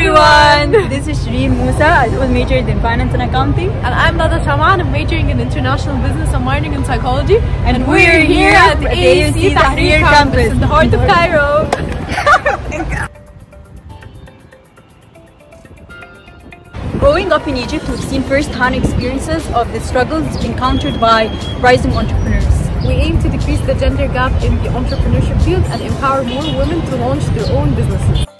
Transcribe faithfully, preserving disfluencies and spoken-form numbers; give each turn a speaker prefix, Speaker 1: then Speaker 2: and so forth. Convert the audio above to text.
Speaker 1: everyone! This is Shireen Musa. I was majored in finance and accounting.
Speaker 2: And I'm Nada Shaman. I'm majoring in international business and marketing and psychology.
Speaker 1: And, and we're, we're here at the A U C Tahrir campus
Speaker 2: in the heart of Cairo.
Speaker 1: Growing up in Egypt, we've seen first-hand experiences of the struggles encountered by rising entrepreneurs.
Speaker 2: We aim to decrease the gender gap in the entrepreneurship field and empower more women to launch their own businesses.